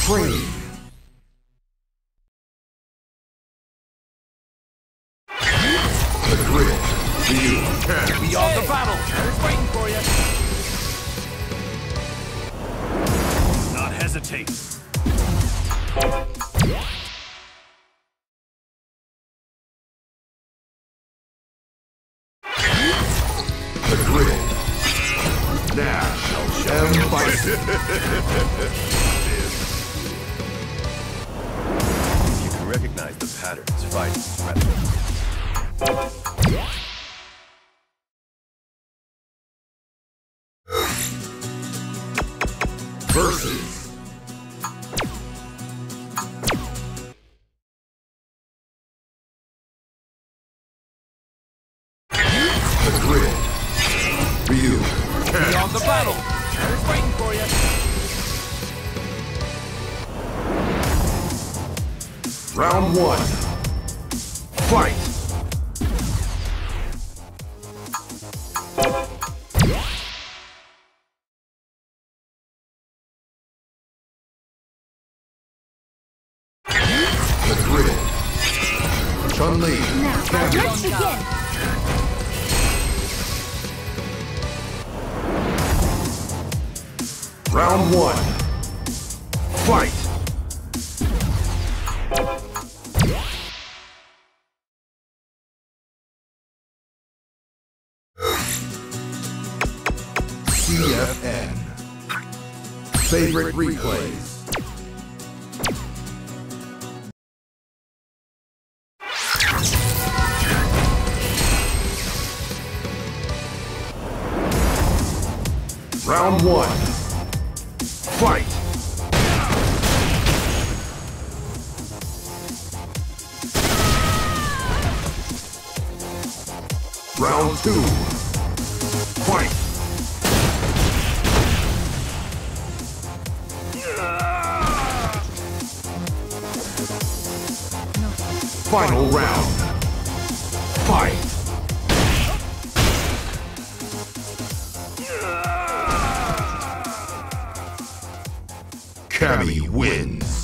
Training. The grid. You can Be on the battle. I was waiting for you. Not hesitate. The grid. Now, and fight. You can recognize the patterns fighting rather versus the grid. You be on the battle. I was waiting for you. Round 1. Fight. The grid. Chun-Li. Now, let's begin. Round 1. Fight. CFN. Favorite replays. Round 1. Fight. Round 2. Fight. Final round. Fight. Cammy wins.